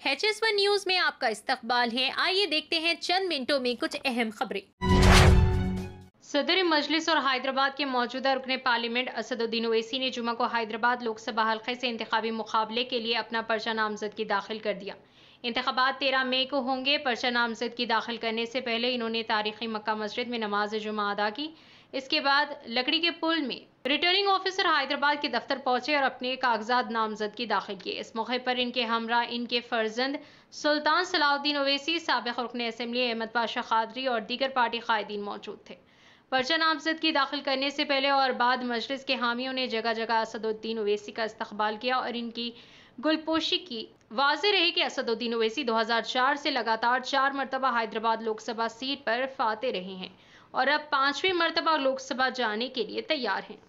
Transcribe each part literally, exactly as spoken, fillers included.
H S one news में आपका इस्तकबाल है। आइए देखते हैं चंद मिनटों में कुछ अहम खबरें। सदर मजलिस और हैदराबाद के मौजूदा रुकने पार्लियामेंट असदुद्दीन ओवैसी ने जुमा को हैदराबाद लोकसभा हल्के से इंतखाबी मुकाबले के लिए अपना पर्चा नामजदगी दाखिल कर दिया। इंतखाबात तेरह मई को होंगे। पर्चा नामजदगी दाखिल करने से पहले इन्होंने तारीखी मक्का मस्जिद में नमाज जुमा अदा की। इसके बाद लकड़ी के पुल में रिटर्निंग ऑफिसर हैदराबाद के दफ्तर पहुंचे और अपने कागजात नामजदगी दाखिल किए। इस मौके पर इनके हमरा इनके फर्जंद सुल्तान सलाउद्दीन ओवैसी, साबिक रुकने असेंबली अहमद पाशा खादरी और दीगर पार्टी कायदीन मौजूद थे। पर्चा नामजदगी दाखिल करने से पहले और बाद मजलिस के हामियों ने जगह जगह असदुद्दीन ओवैसी का इस्तकबाल किया और इनकी गुलपोशी की। वाज़ेह रहे कि असदुद्दीन ओवैसी दो हज़ार चार से लगातार चार मरतबा हैदराबाद लोकसभा सीट पर फाते रहे हैं और अब पांचवीं मरतबा लोकसभा जाने के लिए तैयार हैं।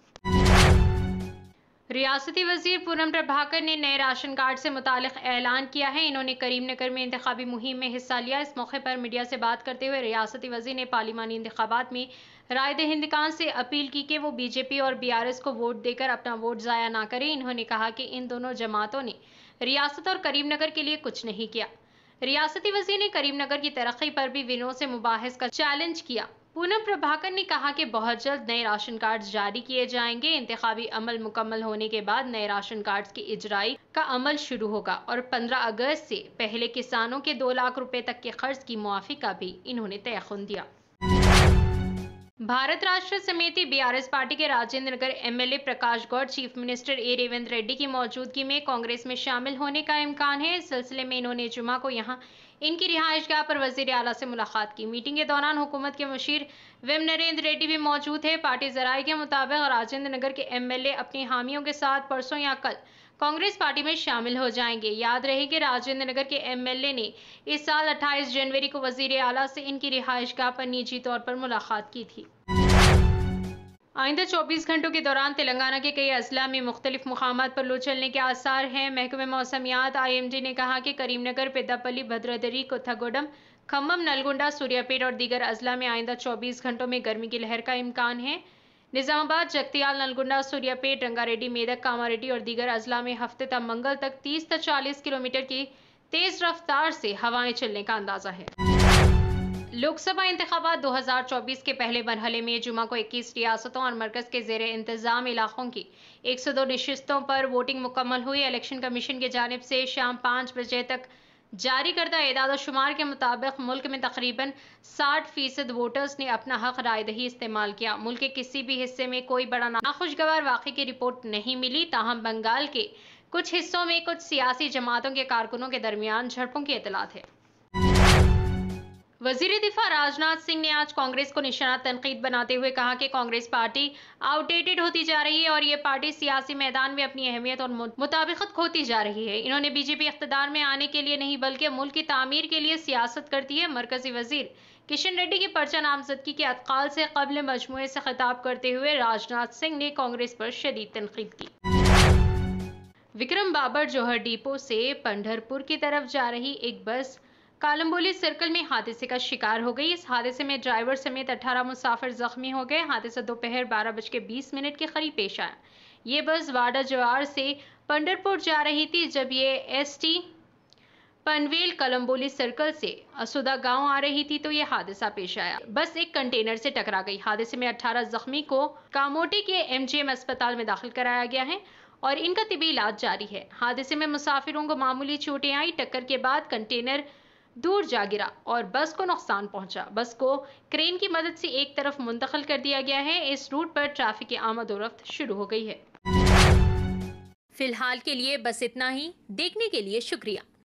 रियासती वजीर पूनम प्रभाकर ने नए राशन कार्ड से मुतालिक ऐलान किया है। इन्होंने करीमनगर में इंतखाबी मुहिम में हिस्सा लिया। इस मौके पर मीडिया से बात करते हुए रियासती वजीर ने पार्लिमानी इंतखाबात में राय दहिंदगान से अपील की कि वो बीजेपी और बीआरएस को वोट देकर अपना वोट जाया ना करें। इन्होंने कहा कि इन दोनों जमातों ने रियासत और करीमनगर के लिए कुछ नहीं किया। रियासती वजीर ने करीमनगर की तरक्की पर भी विनोद से मुबाहिस का चैलेंज किया। पूनम प्रभाकर ने कहा कि बहुत जल्द नए राशन कार्ड जारी किए जाएंगे। इंतखाबी अमल मुकम्मल होने के बाद नए राशन कार्ड की इजराई का अमल शुरू होगा और पंद्रह अगस्त से पहले किसानों के दो लाख रुपए तक के खर्च की मुआफी का भी इन्होंने तयखुन दिया। भारत राष्ट्र समिति बीआरएस पार्टी के Rajendra Nagar MLA Prakash Goud chief minister A Revanth Reddy की मौजूदगी में कांग्रेस में शामिल होने का इम्कान है। इस सिलसिले में इन्होंने जुमा को यहां इनकी रिहाइशगाह पर वजीर आला से मुलाकात की। मीटिंग के दौरान हुकूमत के मुशीर वेम नरेंद्र रेड्डी भी मौजूद है। पार्टी जराये के मुताबिक राजेंद्र नगर के एमएलए अपनी हामियों के साथ परसों या कल कांग्रेस पार्टी में शामिल हो जाएंगे। याद रहे कि राजेंद्र नगर के एमएलए ने इस साल अट्ठाईस जनवरी को वजीर आला से इनकी रिहाइशगाह पर निजी तौर पर मुलाकात की थी। आइंदा चौबीस घंटों के दौरान तेलंगाना के कई अजला में मुख्तलिफ मुकामात पर लू चलने के आसार हैं। महकमे मौसमियात आई एम डी ने कहा कि करीमनगर, पेद्दापल्ली, भद्रादरी, कोथागोडम, खम्मम, नलगुंडा, सूर्यापेट और दीगर अजला में आइंदा चौबीस घंटों में गर्मी की लहर का इम्कान है। निजामाबाद, जगतियाल, नलगुंडा, सूर्यापेट, रंगारेड्डी, मेदक, कामारेड्डी और दीगर अजला में हफ्ते तक मंगल तक तीस से चालीस किलोमीटर की तेज रफ्तार से हवाएं चलने का अंदाजा है। लोकसभा इंतखाबात दो हज़ार चौबीस के पहले मरहले में जुमा को इक्कीस रियासतों और मरकज के जेर इंतजाम इलाकों की एक सौ दो नशिस्तों पर वोटिंग मुकम्मल हुई। इलेक्शन कमीशन की जानिब से शाम पाँच बजे तक जारी करदा एदाद शुमार के मुताबिक मुल्क में तकरीबन साठ फीसद वोटर्स ने अपना हक रायदही इस्तेमाल किया। मुल्क के किसी भी हिस्से में कोई बड़ा नाखुशगवार वाक़े की रिपोर्ट नहीं मिली। ताहम बंगाल के कुछ हिस्सों में कुछ सियासी जमातों के कारकुनों के दरमियान झड़पों की इतलात है। वजीर दिफा राजनाथ सिंह ने आज कांग्रेस को निशाना तनकीद बनाते हुए कहा कि कांग्रेस पार्टी आउटडेटेड होती जा रही है और ये पार्टी सियासी मैदान में अपनी अहमियत और मुताबिकत खोती जा रही है। इन्होंने बीजेपी इख्तिदार में आने के लिए नहीं बल्कि मुल्क की तामीर के लिए सियासत करती है। मरकजी वजीर किशन रेड्डी की पर्चा नामजदगी के अतकाल से कबल मजमुए से खिताब करते हुए राजनाथ सिंह ने कांग्रेस पर शदीद तनकीद की। विक्रम बाबर जौहर डिपो से पंढरपुर की तरफ जा रही एक बस कालम्बोली सर्कल में हादसे का शिकार हो गई। इस हादसे में ड्राइवर समेत अठारह मुसाफिर जख्मी हो गए। हादसा दोपहर बारह बज के बीस मिनट के करीब पेश आया। ये बस वाडा जवार से पंढरपुर जा रही थी जब ये S T Panvel Kalamboli circle से असुदा गांव आ रही थी तो ये हादसा पेश आया। बस एक कंटेनर से टकरा गई। हादसे में अठारह जख्मी को कामोटी के एमजीएम अस्पताल में दाखिल कराया गया है और इनका तिबी इलाज जारी है। हादसे में मुसाफिरों को मामूली चोटें आई। टक्कर के बाद कंटेनर दूर जा गिरा और बस को नुकसान पहुंचा। बस को क्रेन की मदद से एक तरफ मुंतकिल कर दिया गया है। इस रूट पर ट्रैफिक की आमद और रफ्त शुरू हो गई है। फिलहाल के लिए बस इतना ही। देखने के लिए शुक्रिया।